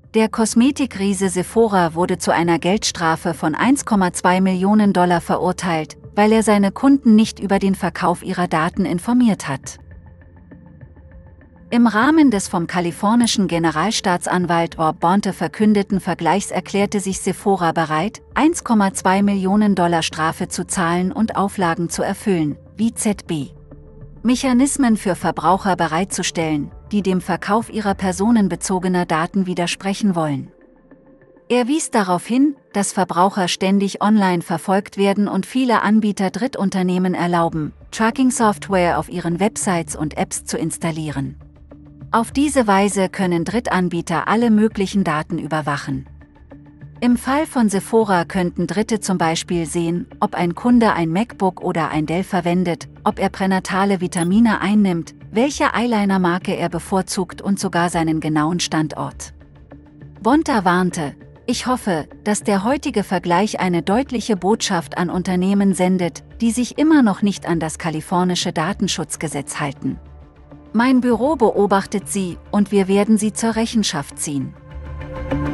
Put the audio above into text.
Der Kosmetikriese Sephora wurde zu einer Geldstrafe von 1,2 Millionen Dollar verurteilt, weil er seine Kunden nicht über den Verkauf ihrer Daten informiert hat. Im Rahmen des vom kalifornischen Generalstaatsanwalt Rob Bonta verkündeten Vergleichs erklärte sich Sephora bereit, 1,2 Millionen Dollar Strafe zu zahlen und Auflagen zu erfüllen, wie ZB. Mechanismen für Verbraucher bereitzustellen, die dem Verkauf ihrer personenbezogener Daten widersprechen wollen. Er wies darauf hin, dass Verbraucher ständig online verfolgt werden und viele Anbieter Drittunternehmen erlauben, Tracking-Software auf ihren Websites und Apps zu installieren. Auf diese Weise können Drittanbieter alle möglichen Daten überwachen. Im Fall von Sephora könnten Dritte zum Beispiel sehen, ob ein Kunde ein MacBook oder ein Dell verwendet, ob er pränatale Vitamine einnimmt, welche Eyeliner-Marke er bevorzugt und sogar seinen genauen Standort. Bonta warnte: Ich hoffe, dass der heutige Vergleich eine deutliche Botschaft an Unternehmen sendet, die sich immer noch nicht an das kalifornische Datenschutzgesetz halten. Mein Büro beobachtet sie und wir werden sie zur Rechenschaft ziehen.